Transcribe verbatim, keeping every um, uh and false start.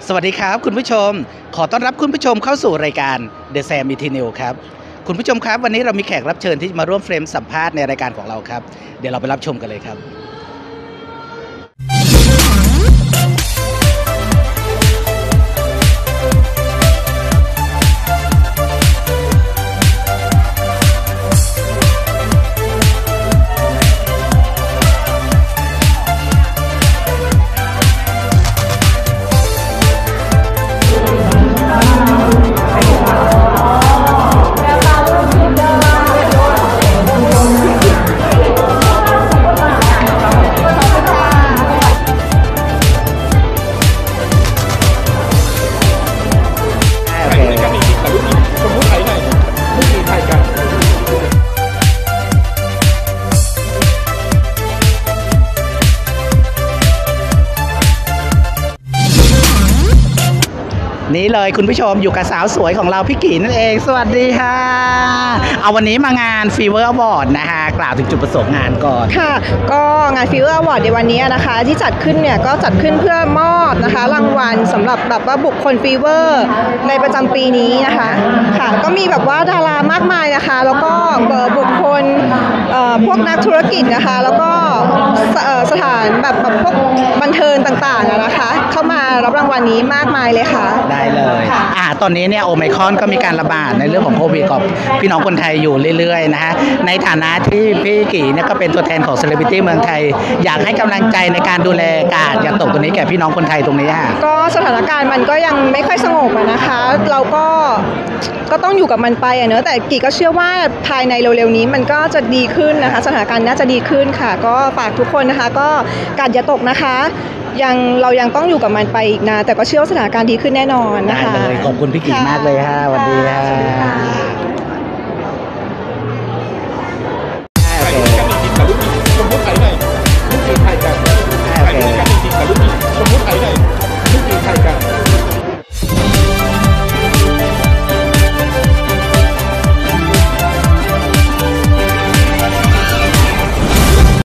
สวัสดีครับคุณผู้ชมขอต้อนรับคุณผู้ชมเข้าสู่รายการ The Sam อี ที นิว ครับคุณผู้ชมครับวันนี้เรามีแขกรับเชิญที่มาร่วมเฟรมสัมภาษณ์ในรายการของเราครับเดี๋ยวเราไปรับชมกันเลยครับนี่เลยคุณผู้ชมอยู่กับสาวสวยของเราพี่กีนั่นเองสวัสดีค่ะเอาวันนี้มางานฟีเวอร์อวอร์ดนะคะกล่าวถึงจุดประสงค์งานก่อนค่ะก็งานฟีเวอร์อวอร์ดในวันนี้นะคะที่จัดขึ้นเนี่ยก็จัดขึ้นเพื่อมอบนะคะรางวัลสำหรับแบบว่าบุคคลฟีเวอร์ในประจำปีนี้นะคะค่ะก็มีแบบว่าดารามากมายนะคะแล้วก็บุคคลพวกนักธุรกิจนะคะแล้วก็สถานแบบแบบพวกบันเทิงต่างๆนะคะเข้ามารับรางวัลนี้มากมายเลยค่ะได้เลยอ่าตอนนี้เนี่ยโอไมครอนก็มีการระบาดในเรื่องของโควิดกับพี่น้องคนไทยอยู่เรื่อยๆนะฮะในฐานะที่พี่กีเนี่ยก็เป็นตัวแทนของเซเลบริตี้เมืองไทยอยากให้กำลังใจในการดูแลกาดอย่าตกตรงนี้แก่พี่น้องคนไทยตรงนี้ฮะก็สถานการณ์มันก็ยังไม่ค่อยสงบนะคะเราก็ก็ต้องอยู่กับมันไปอ่ะเนอะแต่กีก็เชื่อว่าภายในเร็วๆนี้มันก็จะดีขึ้นนะคะสถานการณ์น่าจะดีขึ้นค่ะก็ฝากทุกคนนะคะก็กาดอย่าตกนะคะยังเรายังต้องอยู่กับมันไปอีกนะแต่ก็เชื่อว่าสถานการณ์ดีขึ้นแน่นอนนะคะได้เลยขอบคุณพี่กีมากเลยค่ะสวัสดีค่ะ